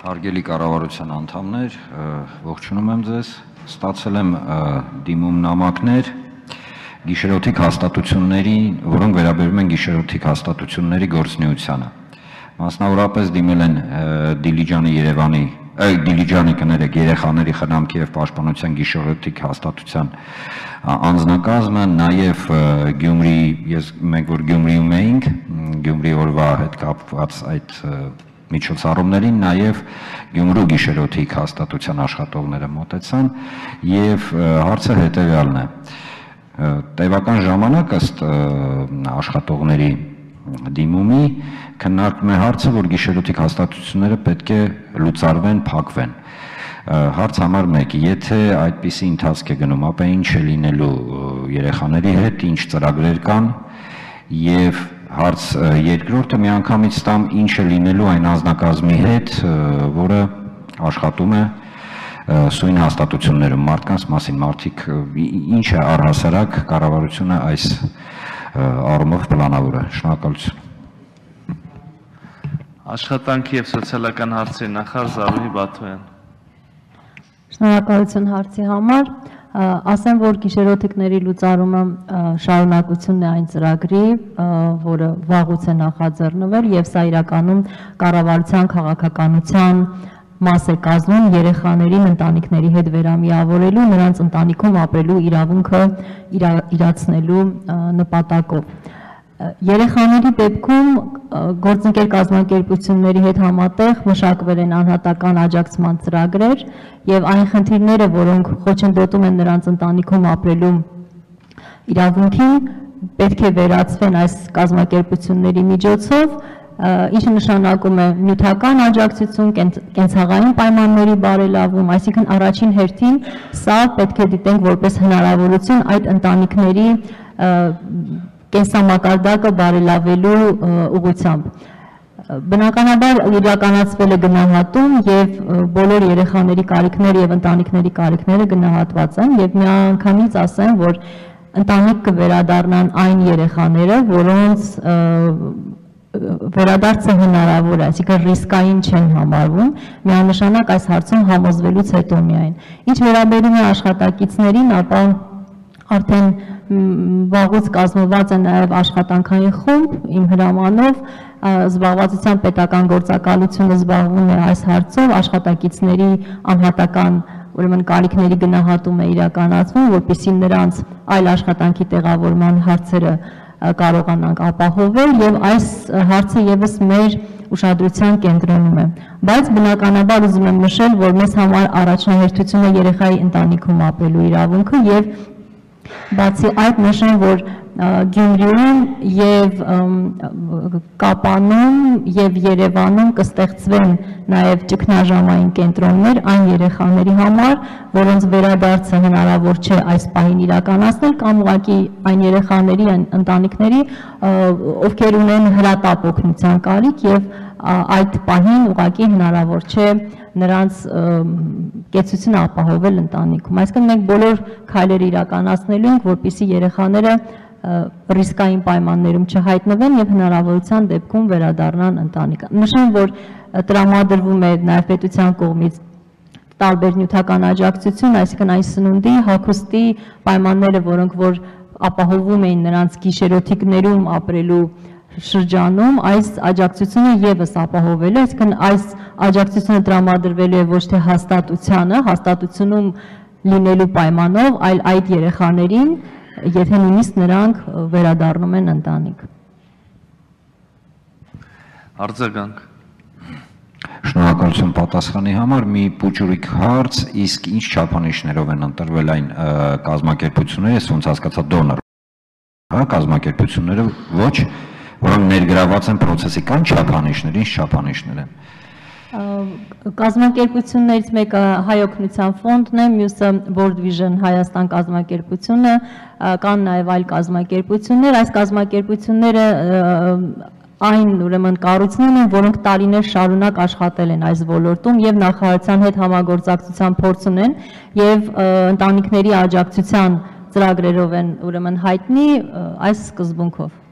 Հարգելի կառավարության անդամներ, ողջունում եմ ձեզ, ստացել եմ դիմում նամակներ գիշերօթիկ հաստատությունների, որոնք վերաբերում են գիշերօթիկ հաստատությունների գործունեությանը։ Մասնավորապես դիմել են Դիլիջանի կներեք երեխաների խնամքի և պաշտպանության գիշերօթիկ հաստատության անձնակազմը, նաև մենք որ Գյումրիում էինք, Գյումրի օրվա հետ կապված այդ միջոցառումներին, նաև Գյումրու գիշերօթիկ հաստատության աշխատողները մոտեցան և հարցը հետևյալն է. տևական ժամանակ ըստ աշխատողների դիմումի քննարկվում է հարցը, որ գիշերօթիկ հաստատությունները պետք է լուծարվեն, փակվեն։ Հարց համար 1. Եթե այդպիսի ընթացք է գնում, ապա ինչ է լինելու երեխաների հետ, ինչ ծրագրեր կան, և հարց երկրորդը միանգամից տամ ինչ է լինելու այն անձնակազմի հետ, որը աշխատում է սույն հաստատություններում, մարդկանց մասին, մարդիկ ինչ է առհասարակ կառավարությունը այս առումով պլանավոր է։ Շնորհակալություն։ Աշխատանքի և սոցիալական հարցերի նախարար Զարուհի Բաթոյան։ Շնորհակալություն հարցի համար։ Ասեմ, որ գիշերօթիկների լուծարումը շարունակությունն է այն ծրագրի, որը վաղուց է նախաձեռնվել, և սա իրականում կառավարության քաղաքականության մաս է կազմում երեխաներին ընտանիքների հետ վերամիավորելու, նրանց ընտանիքում ապրելու իրավունքը իրացնելու նպատակով։ Երեխաների դեպքում գործընկեր կազմակերպությունների հետ համատեղ մշակվել են անհատական աջակցման ծրագրեր և այն խնդիրները, որոնք խոչընդոտում են նրանց ընտանիքում ապրելու իրավունքին, պետք է վերացվեն այս կազմակերպությունների միջոցով, ինչը նշանակում է նյութական աջակցություն, կենցաղային պայմանների բարելավում, այսինքն առաջին հերթին սա պետք է դիտենք որպես հնարավորություն այդ ընտանիքների կենսամակարդակը բարելավելու ուղղությամբ։ Բնականաբար իրականացվել է գնահատում և բոլոր երեխաների կարիքները և ընտանիքների կարիքները գնահատված են և միանգամից ասեմ, որ ընտանիք կվերադառնան այն երեխաները, որոնց վերադարձը հնարավոր է, այսինքն ռիսկային չեն համարվում, միանշանակ այս հարցում համոզվելուց հետո միայն։ Ինչ վերաբերում է աշխատակիցներին, ապա արդեն վաղուց կազմված է նաև աշխատանքային խումբ իմ հրամանով, զբաղվածության պետական գործակալությունը զբաղվում է այս հարցով, աշխատակիցների անհատական ուրեմն կարիքների գնահատում է իրականացվում, որպեսզի նրանց այլ աշխատանքի տեղավորման հարցերը կարողանանք ապահովել և այս հարցը ևս մեր ուշադրության կենտրոնում է։ Բայց բնականաբար ուզում եմ նշել, որ մեզ համար առաջնահերթությունը երեխայի ընտանիքում ապրելու իրավունքը և բացի այդ նշեմ, որ Գյումրիում և Կապանում և Երևանում կստեղծվեն նաև ճգնաժամային կենտրոններ այն երեխաների համար, որոնց վերադարձը հնարավոր չէ այս պահին իրականացնել, կամ ուղղակի այն երեխաների, այն ընտանիքների, ովքեր ունեն հրատապ օգնության կարիք և այդ պահին ուղղակի հնարավոր չէ նրանց կեցությունը ապահովել ընտանիքում։ Այսինքն մենք բոլոր քայլերը իրականացնելու ենք, որպեսզի երեխաները ռիսկային պայմաններում չհայտնվեն և հնարավորության դեպքում վերադառնան ընտանիք։ Նշեմ, որ տրամադրվում է նաև պետության կողմից տարբեր նյութական աջակցություն, այսինքն այն սնունդի, հագուստի պայմանները, որոնք որ ապահովում էին նրանց գիշերօթիկներում ապրելու շրջանում, այս աջակցությունը ևս ապահովելու, այսինքն այս աջակցությունը տրամադրվելու է ոչ թե հաստատությանը, հաստատությունում լինելու պայմանով, այլ այդ երեխաներին, եթե նույնիսկ նրանք վերադառնում են ընտանիք։ Արձագանք։ Շնորհակալություն պատասխանի համար, մի փոքրիկ հարց, իսկ ինչ չափանիշներով են ընտրվել այն կազմակերպությունները, ես ոնց հասկացա դոնոր, կազմակերպությունները ոչ, որոնք ներգրաված են process-ի, կան չափանիշներ, ինչ չափանիշներ են։ Կազմակերպություններից մեկը Հայ օգնության ֆոնդն է, մյուսը World Vision Հայաստան կազմակերպությունը, կան նաև այլ կազմակերպություններ, այս կազմակերպությունները այն ուրեմն կառույցներն են, որոնք տարիներ շարունակ աշխատել են այս ոլորտում և նախարարության հետ համագործակցության փորձ ունեն և ընտանիքների աջակցության ծրագրերով են ուրեմն հայտնի այս սկզբունքով։